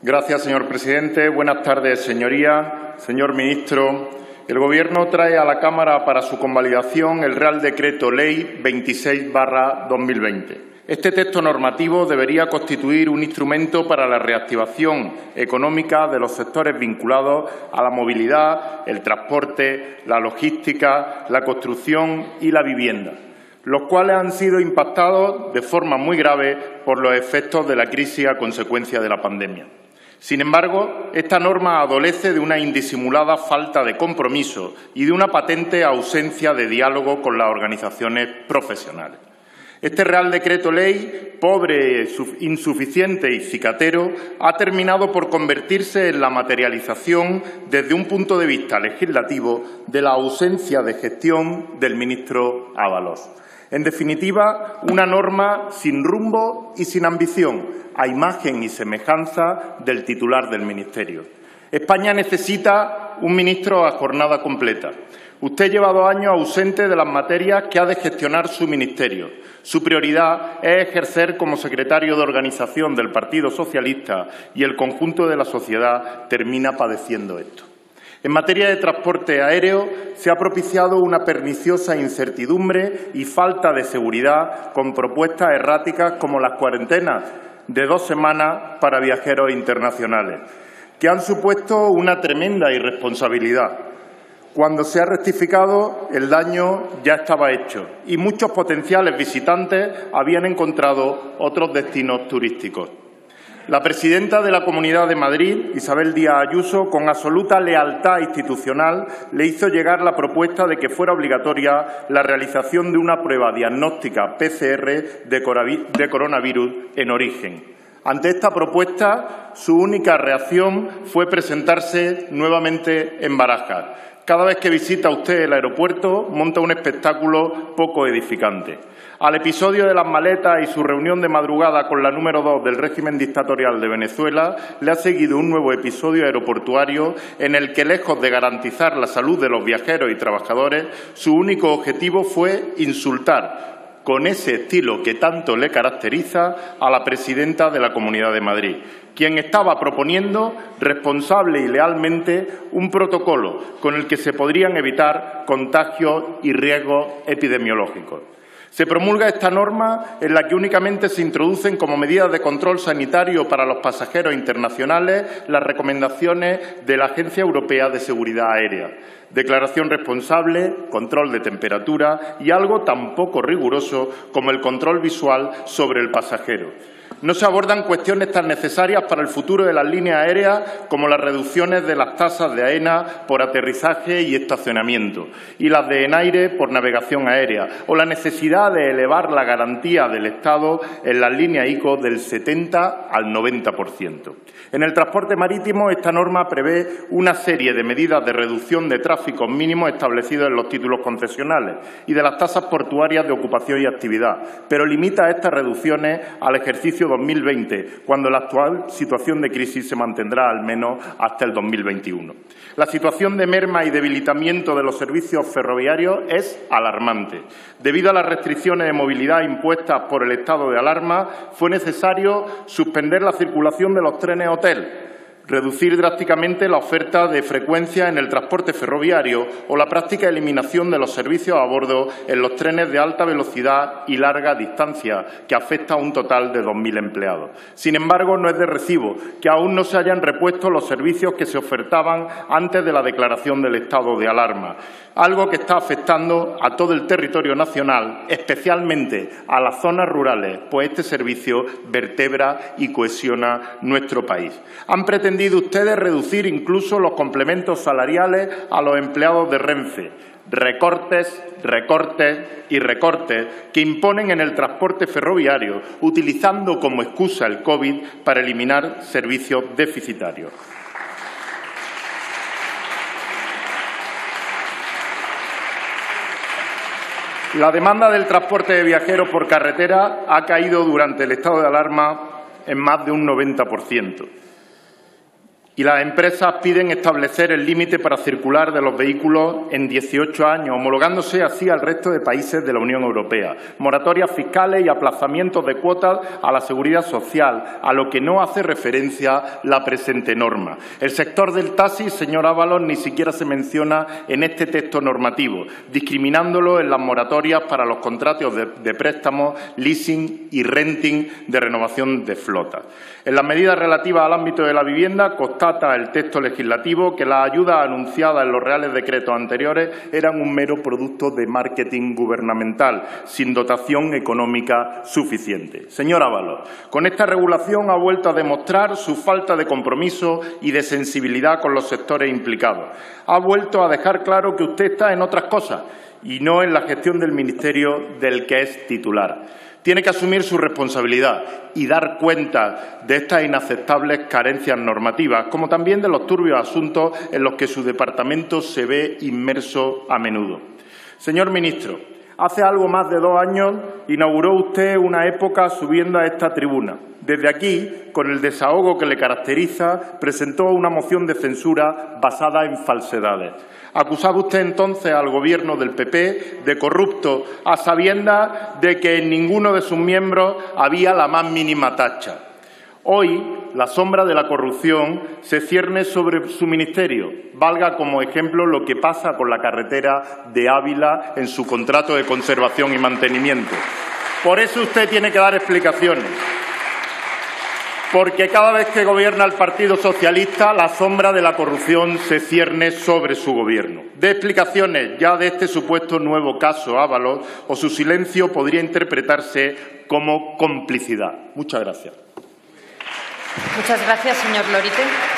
Gracias, señor presidente. Buenas tardes, señorías. Señor ministro, el Gobierno trae a la Cámara para su convalidación el Real Decreto Ley 26/2020. Este texto normativo debería constituir un instrumento para la reactivación económica de los sectores vinculados a la movilidad, el transporte, la logística, la construcción y la vivienda, los cuales han sido impactados de forma muy grave por los efectos de la crisis a consecuencia de la pandemia. Sin embargo, esta norma adolece de una indisimulada falta de compromiso y de una patente ausencia de diálogo con las organizaciones profesionales. Este Real Decreto Ley, pobre, insuficiente y cicatero, ha terminado por convertirse en la materialización, desde un punto de vista legislativo, de la ausencia de gestión del ministro Ábalos. En definitiva, una norma sin rumbo y sin ambición, a imagen y semejanza del titular del Ministerio. España necesita un ministro a jornada completa. Usted lleva 2 años ausente de las materias que ha de gestionar su ministerio. Su prioridad es ejercer como secretario de organización del Partido Socialista y el conjunto de la sociedad termina padeciendo esto. En materia de transporte aéreo se ha propiciado una perniciosa incertidumbre y falta de seguridad con propuestas erráticas como las cuarentenas de 2 semanas para viajeros internacionales, que han supuesto una tremenda irresponsabilidad. Cuando se ha rectificado, el daño ya estaba hecho y muchos potenciales visitantes habían encontrado otros destinos turísticos. La presidenta de la Comunidad de Madrid, Isabel Díaz Ayuso, con absoluta lealtad institucional, le hizo llegar la propuesta de que fuera obligatoria la realización de una prueba diagnóstica PCR de coronavirus en origen. Ante esta propuesta, su única reacción fue presentarse nuevamente en Barajas. Cada vez que visita usted el aeropuerto, monta un espectáculo poco edificante. Al episodio de las maletas y su reunión de madrugada con la número 2 del régimen dictatorial de Venezuela le ha seguido un nuevo episodio aeroportuario en el que, lejos de garantizar la salud de los viajeros y trabajadores, su único objetivo fue insultar, con ese estilo que tanto le caracteriza, a la presidenta de la Comunidad de Madrid, quien estaba proponiendo responsable y lealmente un protocolo con el que se podrían evitar contagios y riesgos epidemiológicos. Se promulga esta norma en la que únicamente se introducen como medidas de control sanitario para los pasajeros internacionales las recomendaciones de la Agencia Europea de Seguridad Aérea: declaración responsable, control de temperatura y algo tan poco riguroso como el control visual sobre el pasajero. No se abordan cuestiones tan necesarias para el futuro de las líneas aéreas como las reducciones de las tasas de AENA por aterrizaje y estacionamiento y las de ENAIRE por navegación aérea, o la necesidad de elevar la garantía del Estado en las líneas ICO del 70 al 90%. En el transporte marítimo, esta norma prevé una serie de medidas de reducción de tráficos mínimos establecidos en los títulos concesionales y de las tasas portuarias de ocupación y actividad, pero limita estas reducciones al ejercicio 2020, cuando la actual situación de crisis se mantendrá al menos hasta el 2021. La situación de merma y debilitamiento de los servicios ferroviarios es alarmante. Debido a las restricciones de movilidad impuestas por el estado de alarma, fue necesario suspender la circulación de los trenes hotel, reducir drásticamente la oferta de frecuencia en el transporte ferroviario o la práctica eliminación de los servicios a bordo en los trenes de alta velocidad y larga distancia, que afecta a un total de 2.000 empleados. Sin embargo, no es de recibo que aún no se hayan repuesto los servicios que se ofertaban antes de la declaración del estado de alarma, algo que está afectando a todo el territorio nacional, especialmente a las zonas rurales, pues este servicio vertebra y cohesiona nuestro país. Han pretendido ustedes reducir incluso los complementos salariales a los empleados de Renfe. Recortes, recortes y recortes que imponen en el transporte ferroviario, utilizando como excusa el COVID para eliminar servicios deficitarios. La demanda del transporte de viajeros por carretera ha caído durante el estado de alarma en más de un 90%. Y las empresas piden establecer el límite para circular de los vehículos en 18 años, homologándose así al resto de países de la Unión Europea. Moratorias fiscales y aplazamientos de cuotas a la seguridad social, a lo que no hace referencia la presente norma. El sector del taxi, señor Ábalos, ni siquiera se menciona en este texto normativo, discriminándolo en las moratorias para los contratos de préstamos, leasing y renting de renovación de flotas. En las medidas relativas al ámbito de la vivienda, constata el texto legislativo que las ayudas anunciadas en los reales decretos anteriores eran un mero producto de marketing gubernamental, sin dotación económica suficiente. Señor Ábalos, con esta regulación ha vuelto a demostrar su falta de compromiso y de sensibilidad con los sectores implicados. Ha vuelto a dejar claro que usted está en otras cosas y no en la gestión del ministerio del que es titular. Tiene que asumir su responsabilidad y dar cuenta de estas inaceptables carencias normativas, como también de los turbios asuntos en los que su departamento se ve inmerso a menudo. Señor ministro, hace algo más de 2 años inauguró usted una época subiendo a esta tribuna. Desde aquí, con el desahogo que le caracteriza, presentó una moción de censura basada en falsedades. Acusaba usted entonces al Gobierno del PP de corrupto, a sabiendas de que en ninguno de sus miembros había la más mínima tacha. Hoy, la sombra de la corrupción se cierne sobre su ministerio. Valga como ejemplo lo que pasa con la carretera de Ávila en su contrato de conservación y mantenimiento. Por eso usted tiene que dar explicaciones. Porque cada vez que gobierna el Partido Socialista, la sombra de la corrupción se cierne sobre su gobierno. Dé explicaciones ya de este supuesto nuevo caso Ábalos, o su silencio podría interpretarse como complicidad. Muchas gracias. Muchas gracias, señor Lorite.